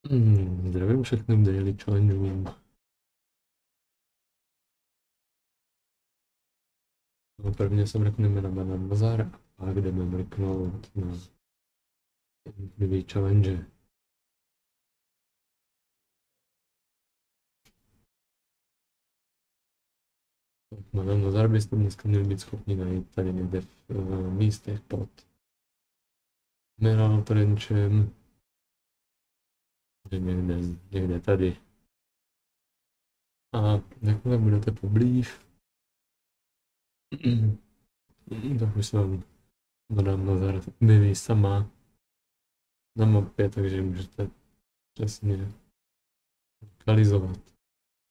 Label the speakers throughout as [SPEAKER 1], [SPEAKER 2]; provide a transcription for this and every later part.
[SPEAKER 1] Zdravím všechny v Daily Challenge. No, prvně se mrkneme na Banán Bazar a pak jdeme mrknout na jednotlivý challenge. Banán Bazar byste dneska měli být schopni najít tady někde v místech pod Mineral Trenchem. Někde tady. A jakmile budete poblíž, tak už se vám Banán Bazar objeví sama na mapě, takže můžete přesně lokalizovat.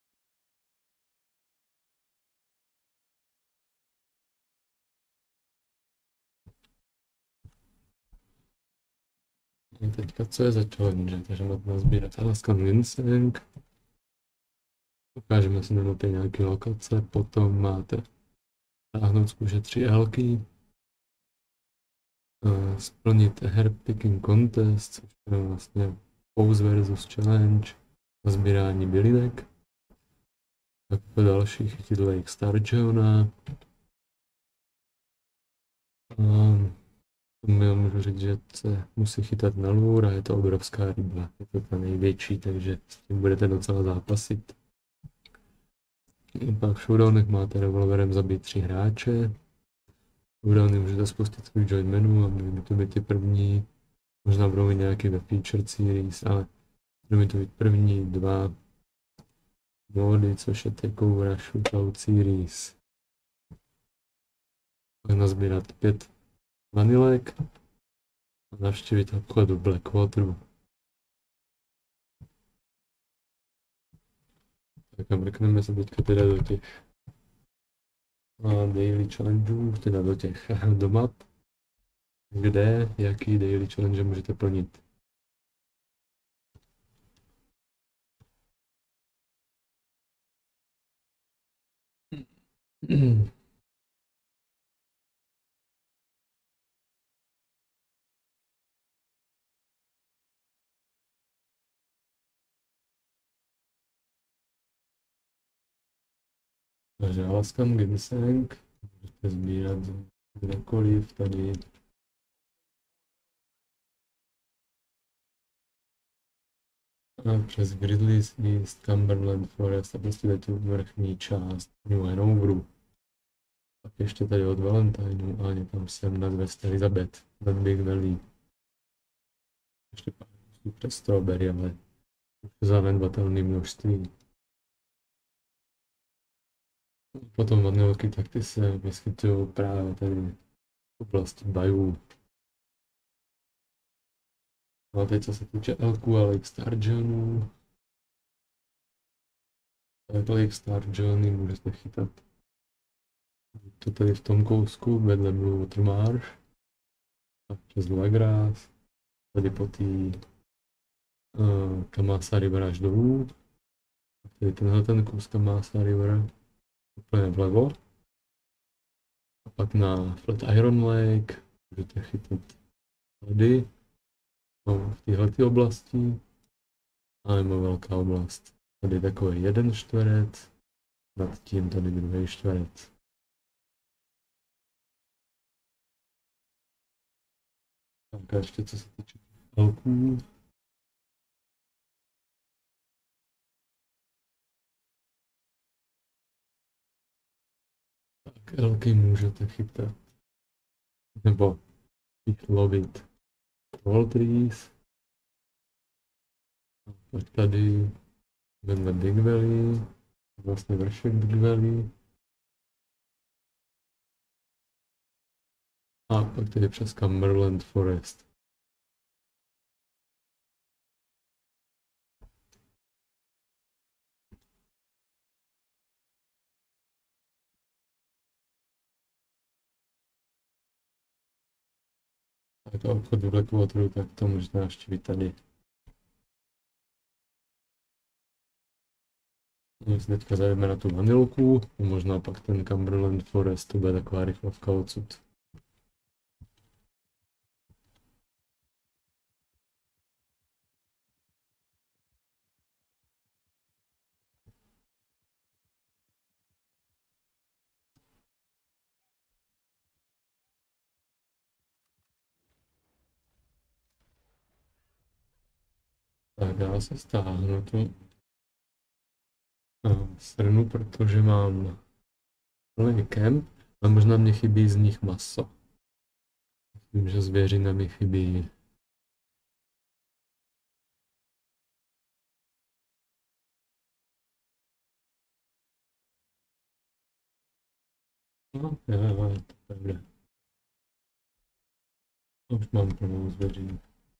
[SPEAKER 1] A teďka co je za challenge? Takže máte nazbírat Alaskan Ginseng. Ukážeme si na mapě nějaké lokace, potom máte táhnout z kůže 3 elky, splnit Herb Picking Contest, což je vlastně Pose versus Challenge, nazbírání bylinek. Jako další chytit Lake Sturgeona. Já můžu říct, že se musí chytat na lůr a je to obrovská ryba. Je to ta největší, takže s tím budete docela zápasit. Pak v showdownech máte revolverem zabít 3 hráče. Showdowny můžete spustit svůj join menu a by to být ty první. Možná budou mít nějaký ve featured series, ale budou to být první 2 módy, což je Takeover a Shootout series. Pak nazbírat 5 vanilek a navštívit obchod v Blackwateru. Tak a mrkneme se teďka teda do těch daily challengeů, teda do těch do map, kde, jaký daily challenge můžete plnit. Takže Alaskan Ginseng můžete sbírat kdekoliv tady. A přes Grizzlies East, Cumberland Forest a prostě tu vrchní část New Hanoveru. Pak ještě tady od Valentineu a někam sem nad West Elizabeth, nad Big Valley. Ještě pár kusů přes Strawberry, ale zanedbatelné množství. Potom vanilky, tak ty se vyskytují právě tady v oblasti Bayou. No a teď co se týče elků a Lake Sturgeonů, tak Lake Sturgeony můžete chytat to tady v tom kousku vedle Blue Water Marsh, tak přes Lagras, tady po té Kamasa River až dolů, tady tenhle ten kus Kamasa River úplně vlevo, a pak na Flatiron Lake můžete chytat tady, no, v této oblasti, a nebo velká oblast. Tady takový jeden čtverec, nad tím tady druhý čtverec. Tak a ještě co se týče elků. Tak elky můžete chytat, nebo jich lovit tall trees. A pak tady vedle Big Valley, vlastně vršek Big Valley. A pak tady přes Cumberland Forest. A to obchod v Blackwateru, tak to můžete navštívit tady. My si teďka zajdeme na tu vanilku, možná pak ten Cumberland Forest, to bude taková rychlovka odsud. Tak já se stáhnu tu srnu, protože mám plný kemp, a možná mě chybí z nich maso. Myslím, že zvěřina mi chybí. No, jo, to je dobré. Už mám plnou zvěřinu.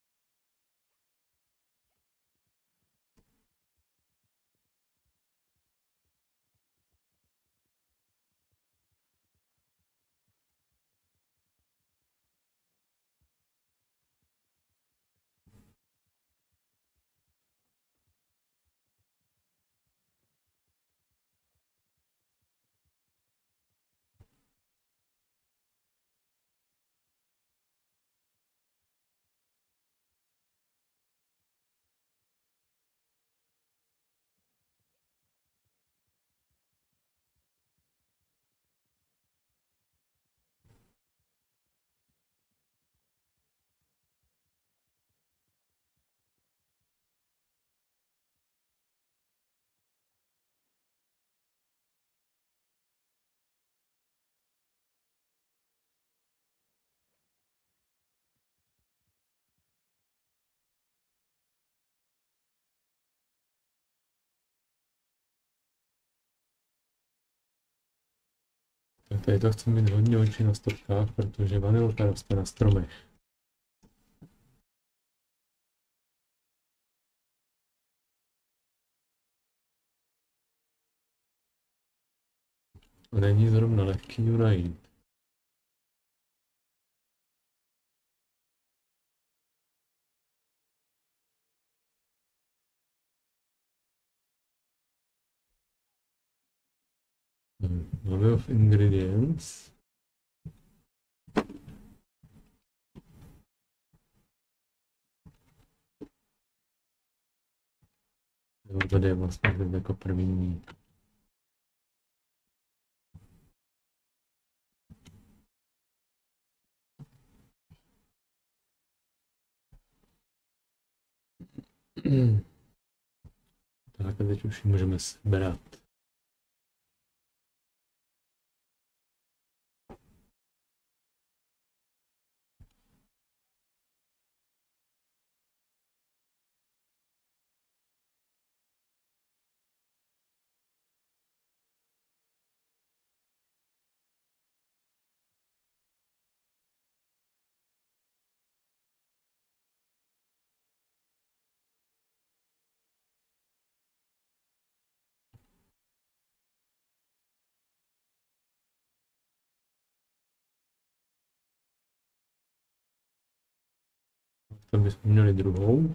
[SPEAKER 1] Tak tady to chci mít hodně očí na stopkách, protože vanilka roste na stromech. A není zrovna lehký ji najít. Máme of ingredients. Jo, tady je vlastně jako první. Tak a teď už ji můžeme sebrat. Tam bychom měli druhou.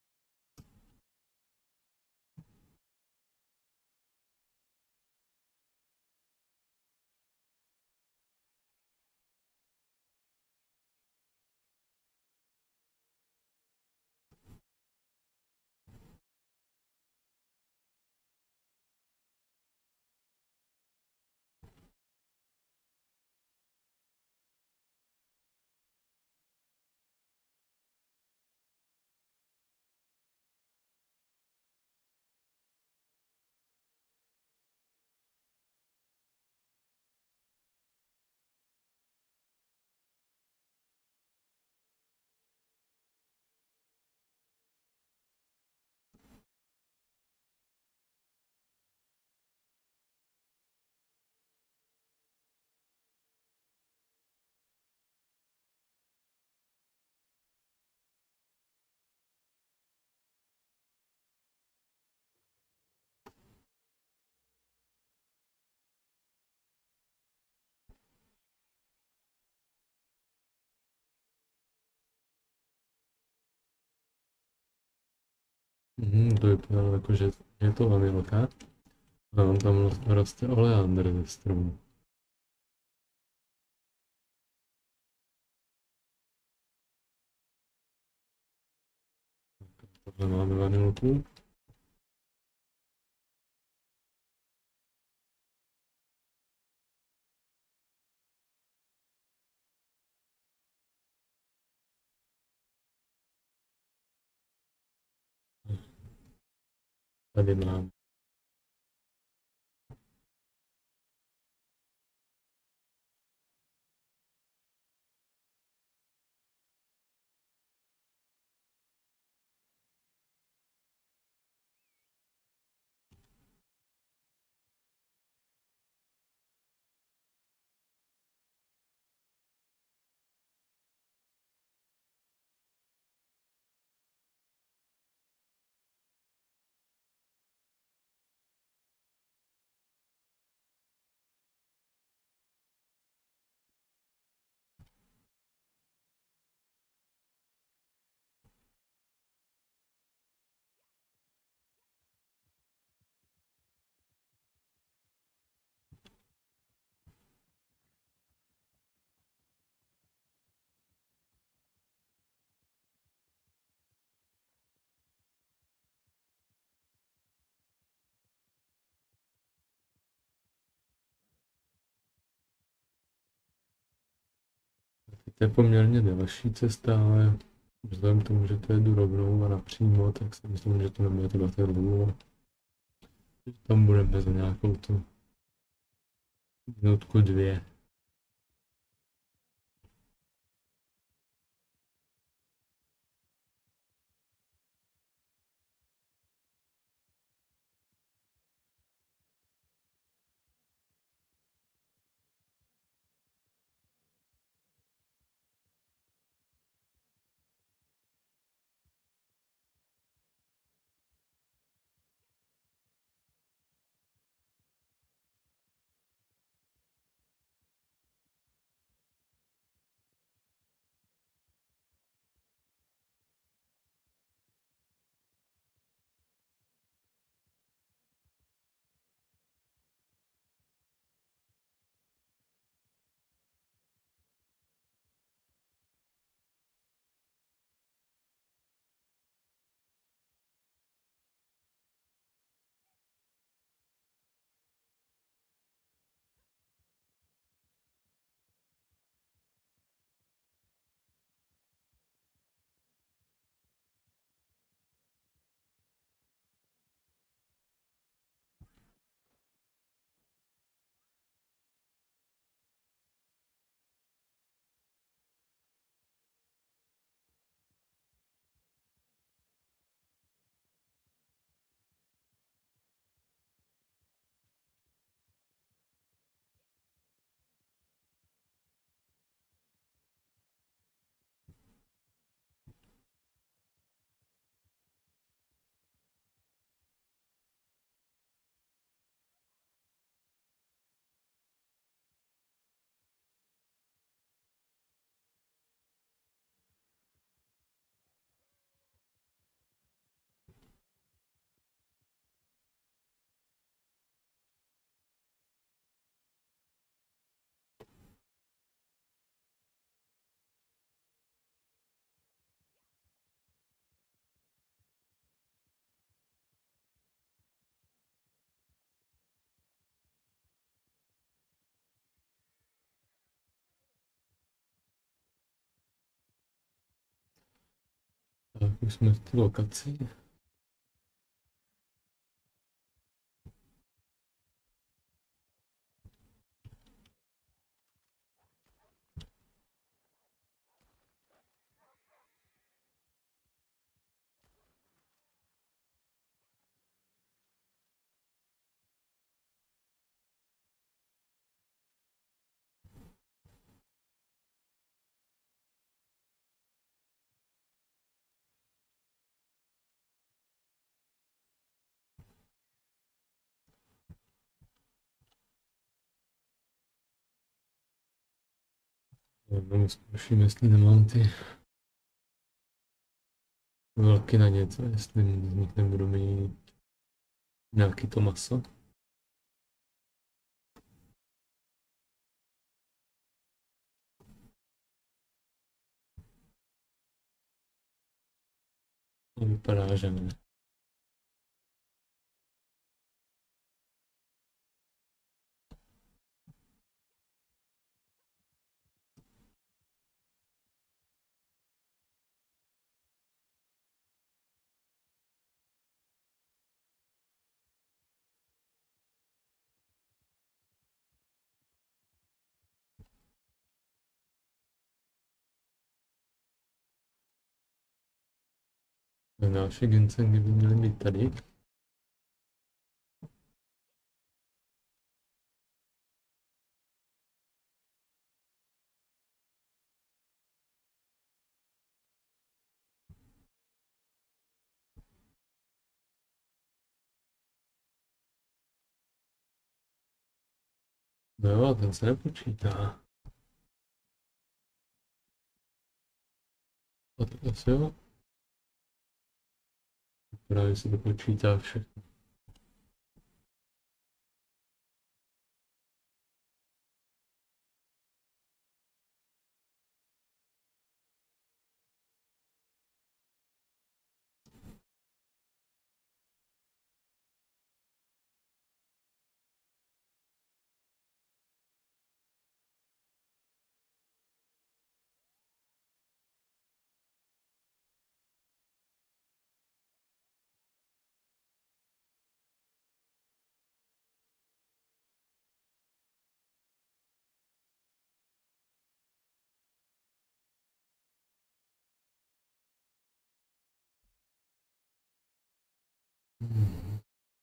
[SPEAKER 1] To vypadalo jako, že je to vanilka. A on tam roste oleander ze stromu. Takhle máme vanilku. tady mám. To je poměrně delší cesta, ale vzhledem k tomu, že to jedu rovnou a napřímo, tak si myslím, že to nebude trvat tak dlouho. Tam budeme za nějakou tu minutku, dvě. Tak už jsme v té lokaci. Jenom zkouším, jestli nemám ty velky na něco, jestli z nich nebudu mít nějaký to maso. To vypadá, že ne. Naše gincengy by měly být tady. No jo, ten se nepočítá. A to asi jo. Právě se to počítá všechno. Hmm.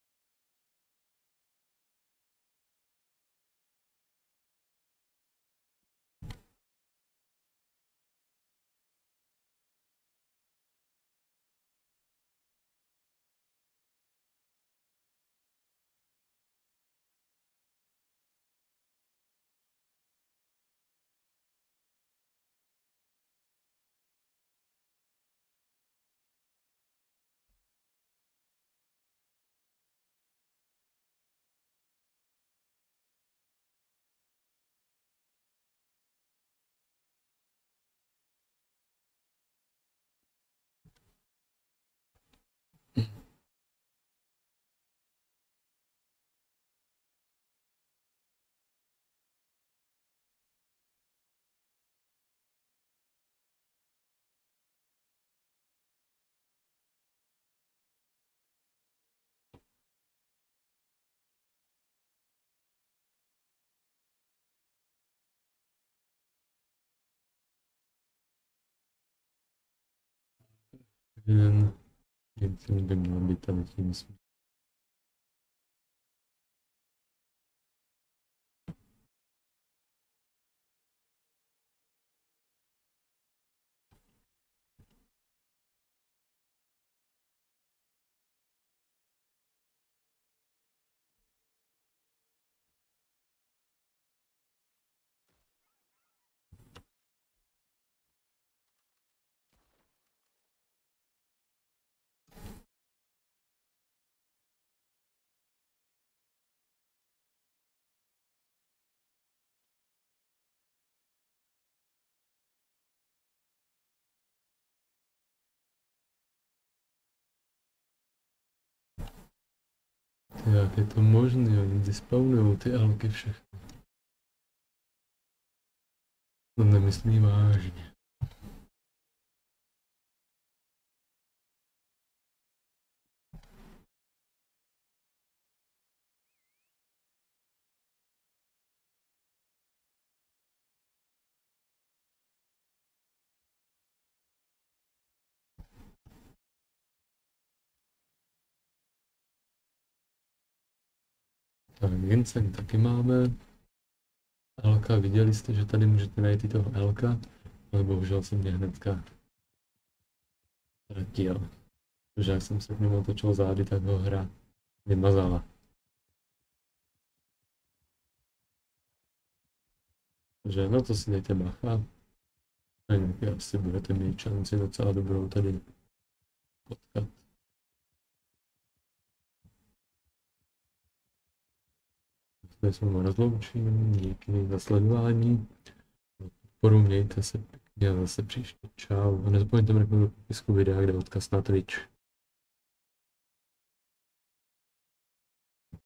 [SPEAKER 1] Jeden ginceng by měl být tady tím směrem. Jak je to možné? Oni dispownují ty alky všechny. To nemyslí vážně. Tak ginceng taky máme. Elka, viděli jste, že tady můžete najít i toho Elka, ale bohužel jsem mě hnedka ztratil. Protože jak jsem se k němu otočil zády, tak ho hra vymazala. Takže no to si dejte bacha. A jinak asi budete mít šanci docela dobrou tady potkat. Tady se vám rozloučím, díky za sledování. Podporu mějte se pěkně a zase příště. Čau. A nezapomeňte mrknout do popisku videa, kde je odkaz na Twitch.